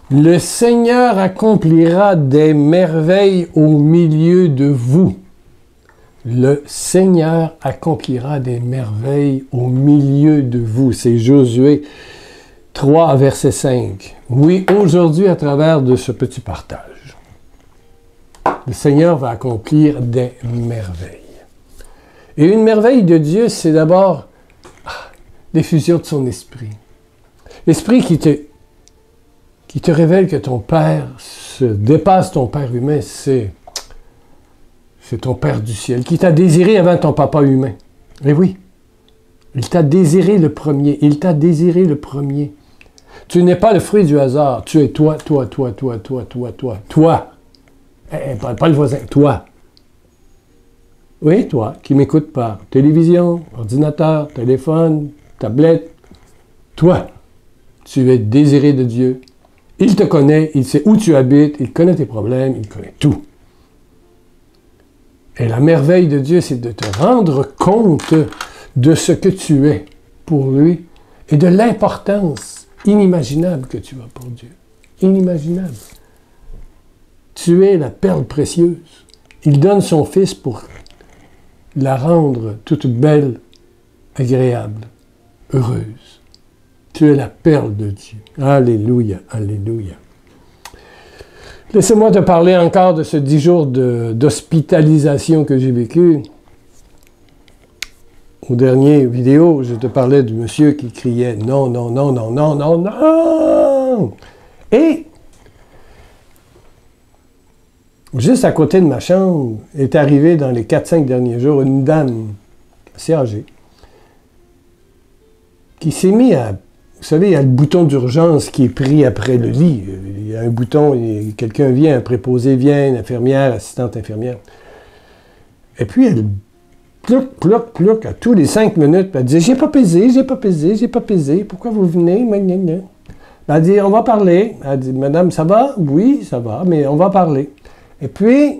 Le Seigneur accomplira des merveilles au milieu de vous. Le Seigneur accomplira des merveilles au milieu de vous. C'est Josué 3, verset 5. Oui, aujourd'hui, à travers de ce petit partage, le Seigneur va accomplir des merveilles. Et une merveille de Dieu, c'est d'abord l'effusion de son esprit. L'esprit qui te révèle que ton Père dépasse ton Père humain, c'est ton Père du ciel, qui t'a désiré avant ton papa humain. Et oui, il t'a désiré le premier, il t'a désiré le premier. Tu n'es pas le fruit du hasard, tu es toi. Pas le voisin, toi. Oui, toi, qui m'écoutes par télévision, ordinateur, téléphone, tablette. Toi, tu es désiré de Dieu. Il te connaît, il sait où tu habites, il connaît tes problèmes, il connaît tout. Et la merveille de Dieu, c'est de te rendre compte de ce que tu es pour lui et de l'importance inimaginable que tu as pour Dieu. Inimaginable. Tu es la perle précieuse. Il donne son Fils pour la rendre toute belle, agréable, heureuse. Tu es la perle de Dieu. Alléluia, alléluia. Laissez-moi te parler encore de ce 10 jours d'hospitalisation que j'ai vécu. Au dernier vidéo, je te parlais du monsieur qui criait « Non, non, non, non, non, non, non! » Et juste à côté de ma chambre est arrivée dans les 4-5 derniers jours une dame assez âgée qui s'est mise à... Vous savez, il y a le bouton d'urgence qui est pris après le lit. Il y a un bouton, quelqu'un vient, un préposé vient, une infirmière, assistante infirmière. Et puis, elle plouc, à tous les 5 minutes, elle disait « J'ai pas pesé, pourquoi vous venez? » Elle dit « On va parler. » Elle dit « Madame, ça va? » « Oui, ça va, mais on va parler. » Et puis,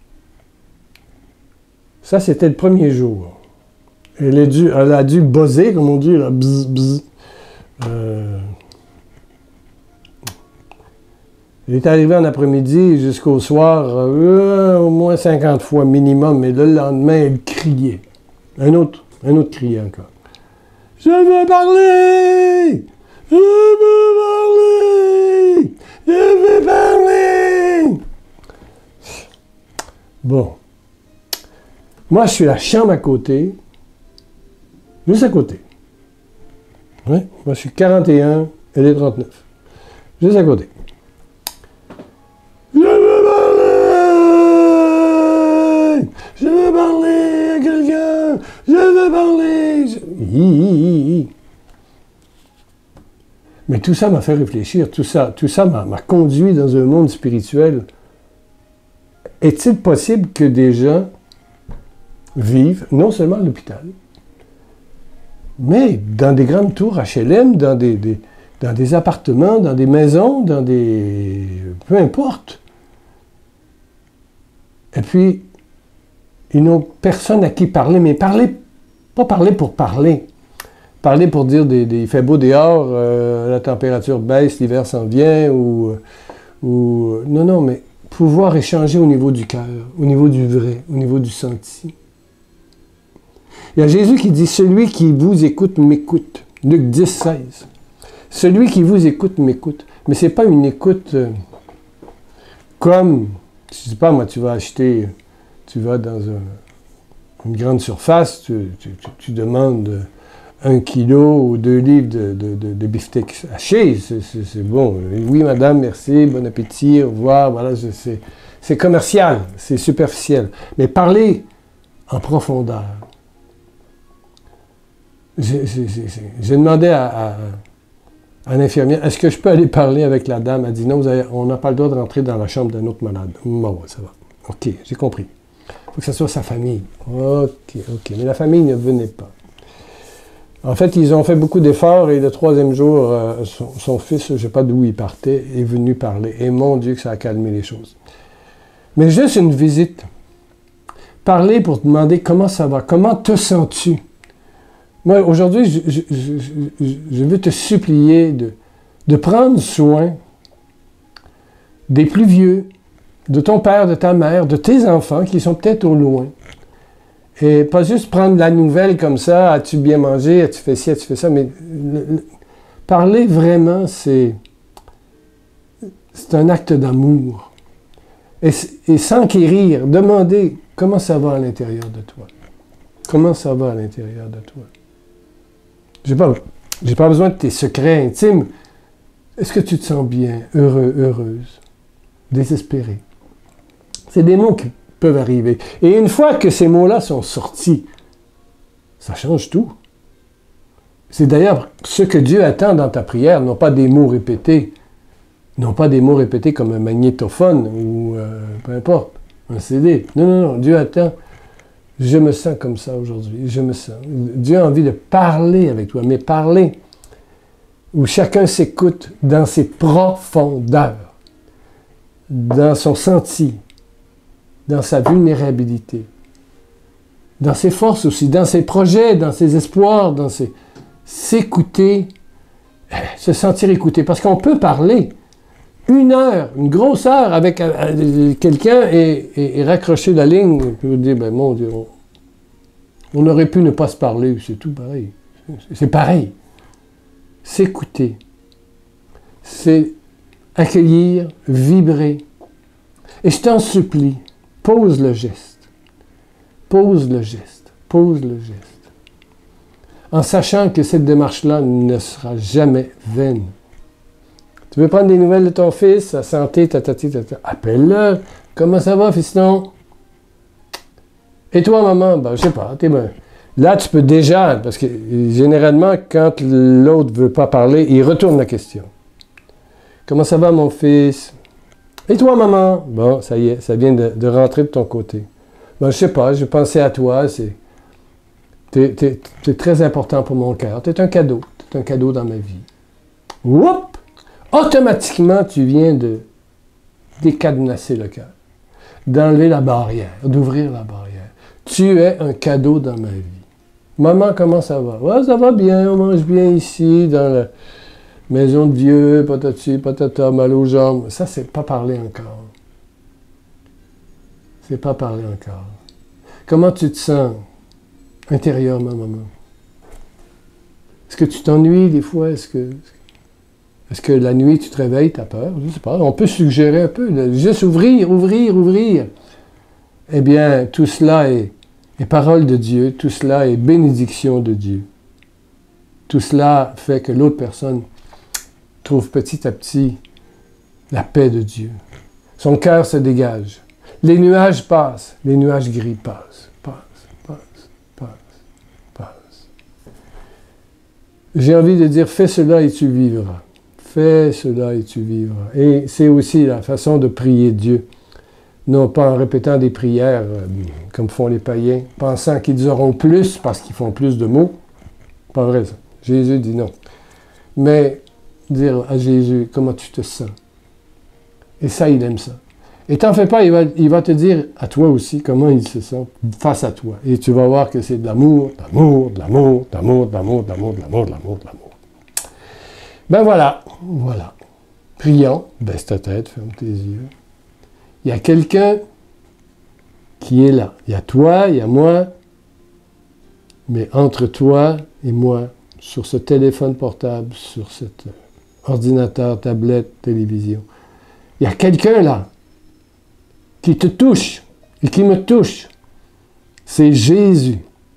ça, c'était le premier jour. Elle a dû buzzer, comme on dit, là, bzz, bzz. Il est arrivé en après-midi jusqu'au soir, au moins 50 fois minimum, mais le lendemain, elle criait. Un autre criait encore. « Je veux parler! Je veux parler! Je veux parler! » Bon. Moi, je suis la chambre à côté, juste à côté. Oui, moi, je suis 41, elle est 39. Juste à côté. Je veux parler! Je veux parler à quelqu'un! Je veux parler! Mais tout ça m'a fait réfléchir, tout ça m'a conduit dans un monde spirituel. Est-il possible que des gens vivent, non seulement à l'hôpital, mais dans des grandes tours HLM, dans des appartements, dans des maisons, peu importe. Et puis, ils n'ont personne à qui parler, mais pas parler pour parler. Parler pour dire il fait beau dehors, la température baisse, l'hiver s'en vient, ou... Non, mais pouvoir échanger au niveau du cœur, au niveau du vrai, au niveau du senti. Il y a Jésus qui dit « Celui qui vous écoute, m'écoute ». Luc 10, 16. Celui qui vous écoute, m'écoute. Mais ce n'est pas une écoute comme, je ne sais pas moi, tu vas dans une grande surface, tu demandes 1 kilo ou 2 livres de beefsteak haché, c'est bon. Oui, madame, merci, bon appétit, au revoir, voilà, c'est commercial, c'est superficiel. Mais parler en profondeur. J'ai demandé à l'infirmière, est-ce que je peux aller parler avec la dame? Elle dit non, on n'a pas le droit de rentrer dans la chambre d'un autre malade. Bon, ça va. OK, j'ai compris. Il faut que ce soit sa famille. OK. Mais la famille ne venait pas. En fait, ils ont fait beaucoup d'efforts et le 3e jour, son fils, je ne sais pas d'où il partait, est venu parler. Et mon Dieu, que ça a calmé les choses. Mais juste une visite. Parler pour te demander comment ça va, comment te sens-tu? Moi, aujourd'hui, je veux te supplier de prendre soin des plus vieux, de ton père, de ta mère, de tes enfants qui sont peut-être au loin. Et pas juste prendre la nouvelle comme ça, as-tu bien mangé, as-tu fait ci, as-tu fait ça, mais parler vraiment, c'est un acte d'amour. Et s'enquérir, demander comment ça va à l'intérieur de toi. Comment ça va à l'intérieur de toi. J'ai pas besoin de tes secrets intimes. Est-ce que tu te sens bien, heureux, heureuse, désespéré? C'est des mots qui peuvent arriver. Et une fois que ces mots-là sont sortis, ça change tout. C'est d'ailleurs ce que Dieu attend dans ta prière, non pas des mots répétés, non pas des mots répétés comme un magnétophone ou peu importe, un CD. Non, non, non, Dieu attend. Je me sens comme ça aujourd'hui, je me sens. Dieu a envie de parler avec toi, mais parler où chacun s'écoute dans ses profondeurs, dans son senti, dans sa vulnérabilité, dans ses forces aussi, dans ses projets, dans ses espoirs, dans ses... s'écouter, se sentir écouté. Parce qu'on peut parler 1 heure, une grosse heure avec quelqu'un et raccrocher la ligne et puis dire, ben mon Dieu, on aurait pu ne pas se parler, c'est tout pareil. C'est pareil. S'écouter, c'est accueillir, vibrer. Et je t'en supplie, pose le geste. Pose le geste. Pose le geste. En sachant que cette démarche-là ne sera jamais vaine. Tu veux prendre des nouvelles de ton fils, sa santé, appelle-le. Comment ça va, fiston? Et toi, maman? Ben, je sais pas, t'es bien. Là, tu peux déjà, parce que généralement, quand l'autre ne veut pas parler, il retourne la question. Comment ça va, mon fils? Et toi, maman? Bon, ça y est, ça vient de rentrer de ton côté. Ben, je sais pas, je pensais à toi, t'es très important pour mon cœur. T'es un cadeau dans ma vie. Whoop! Automatiquement, tu viens de décadenasser le cœur, d'enlever la barrière, d'ouvrir la barrière. Tu es un cadeau dans ma vie. Maman, comment ça va? Ouais, ça va bien, on mange bien ici, dans la maison de vieux, patati, patata, mal aux jambes. Ça, c'est pas parler encore. C'est pas parler encore. Comment tu te sens intérieurement, maman? Est-ce que tu t'ennuies des fois? Est-ce que la nuit, tu te réveilles, tu as peur? Je ne sais pas. On peut suggérer un peu. Juste ouvrir. Eh bien, tout cela est parole de Dieu. Tout cela est bénédiction de Dieu. Tout cela fait que l'autre personne trouve petit à petit la paix de Dieu. Son cœur se dégage. Les nuages passent. Les nuages gris passent. J'ai envie de dire, fais cela et tu vivras. Fais cela et tu vivras. Et c'est aussi la façon de prier Dieu. Non pas en répétant des prières comme font les païens, pensant qu'ils auront plus parce qu'ils font plus de mots. Pas vrai ça. Jésus dit non. Mais dire à Jésus comment tu te sens. Et ça, il aime ça. Et t'en fais pas, il va te dire à toi aussi comment il se sent face à toi. Et tu vas voir que c'est de l'amour, de l'amour, de l'amour, de l'amour, de l'amour, de l'amour, de l'amour, de l'amour, de l'amour. Ben voilà. Prions, baisse ta tête, ferme tes yeux. Il y a quelqu'un qui est là. Il y a toi, il y a moi, mais entre toi et moi, sur ce téléphone portable, sur cet ordinateur, tablette, télévision, il y a quelqu'un là qui te touche et qui me touche. C'est Jésus.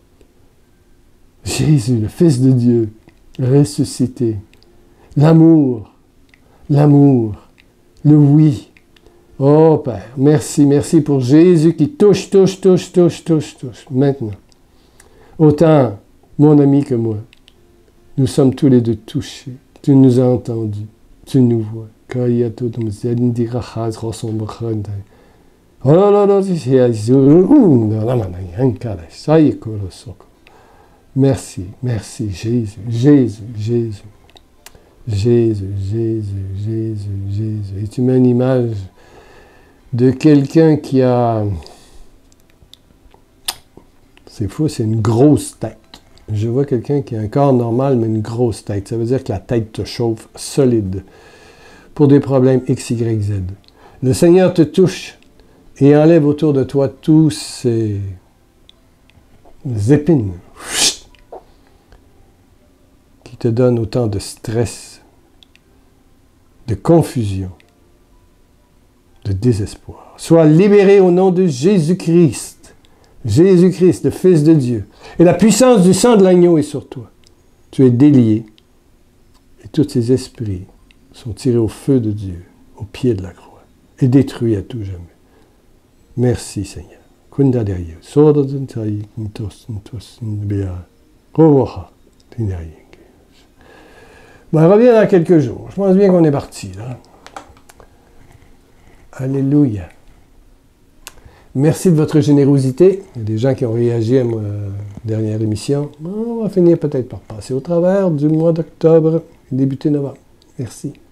Jésus, le Fils de Dieu, ressuscité. L'amour, le oui. Oh Père, merci pour Jésus qui touche. Maintenant, autant mon ami que moi, nous sommes tous les deux touchés. Tu nous as entendus, tu nous vois. Merci, Jésus. Et tu mets une image de quelqu'un qui a... C'est fou, c'est une grosse tête. Je vois quelqu'un qui a un corps normal, mais une grosse tête. Ça veut dire que la tête te chauffe solide pour des problèmes X, Y, Z. Le Seigneur te touche et enlève autour de toi tous ces épines qui te donnent autant de stress, de confusion, de désespoir. Sois libéré au nom de Jésus-Christ. Jésus-Christ, le Fils de Dieu. Et la puissance du sang de l'agneau est sur toi. Tu es délié. Et tous ces esprits sont tirés au feu de Dieu, au pied de la croix, et détruits à tout jamais. Merci Seigneur. On revient dans quelques jours. Je pense bien qu'on est parti là. Alléluia. Merci de votre générosité. Il y a des gens qui ont réagi à ma dernière émission. On va finir peut-être par passer au travers du mois d'octobre et débuter novembre. Merci.